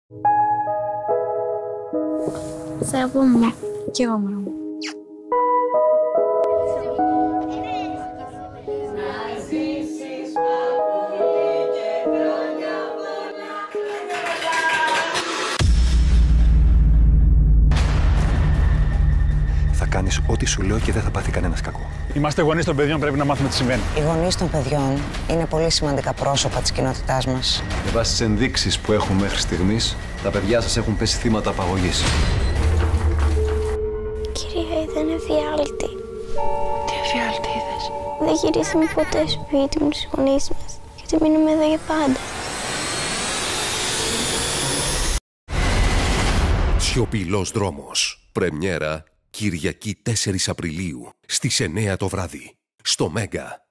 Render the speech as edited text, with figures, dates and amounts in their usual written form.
Σε αγαπούμε. Κι εγώ, μωρό μου. Θα κάνεις ό,τι σου λέω και δεν θα πάθει κανένας κακό. Είμαστε γονείς των παιδιών, πρέπει να μάθουμε τι συμβαίνει. Οι γονείς των παιδιών είναι πολύ σημαντικά πρόσωπα της κοινότητάς μας. Με βάση τις ενδείξεις που έχουμε μέχρι στιγμής, τα παιδιά σας έχουν πέσει θύματα απαγωγής. Κυρία, ήταν εφιάλτη. Τι εφιάλτη είδες? Δεν γυρίσαμε ποτέ σπίτι μου στους γονείς μας, γιατί μείνουμε εδώ για πάντα. Σιωπηλός δρόμος. Πρεμιέρα Κυριακή 4 Απριλίου στις 9 το βράδυ. Στο Μέγκα.